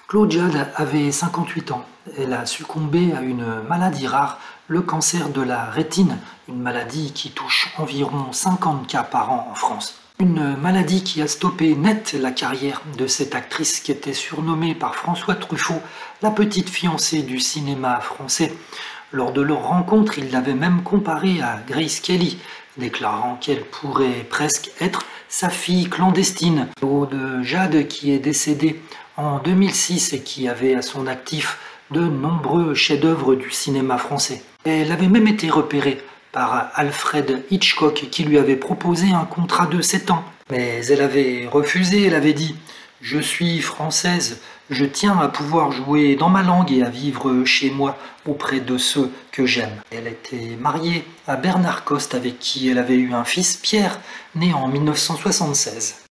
Claude Jade avait 58 ans. Elle a succombé à une maladie rare, le cancer de la rétine, une maladie qui touche environ 50 cas par an en France. Une maladie qui a stoppé net la carrière de cette actrice qui était surnommée par François Truffaut la petite fiancée du cinéma français. Lors de leur rencontre, il l'avait même comparée à Grace Kelly, déclarant qu'elle pourrait presque être sa fille clandestine. Claude Jade, qui est décédée en 2006 et qui avait à son actif de nombreux chefs-d'œuvre du cinéma français. Elle avait même été repérée par Alfred Hitchcock qui lui avait proposé un contrat de 7 ans. Mais elle avait refusé, elle avait dit « Je suis française, je tiens à pouvoir jouer dans ma langue et à vivre chez moi auprès de ceux que j'aime. » Elle était mariée à Bernard Coste avec qui elle avait eu un fils, Pierre, né en 1976.